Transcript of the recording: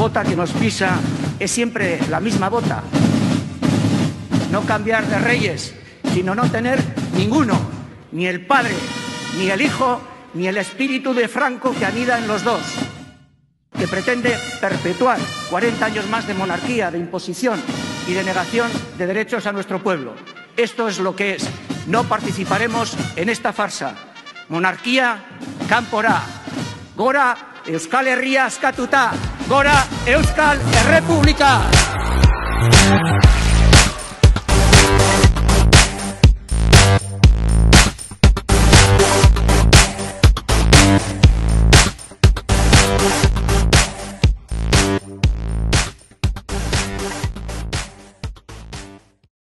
bota que nos pisa es siempre la misma bota. No cambiar de reyes, sino no tener ninguno, ni el padre, ni el hijo, ni el espíritu de Franco que anida en los dos, que pretende perpetuar 40 años más de monarquía, de imposición y de negación de derechos a nuestro pueblo. Esto es lo que es. No participaremos en esta farsa. Monarquía kanpora. Gora Euskal Herria askatuta. Gora Euskal Errepublika.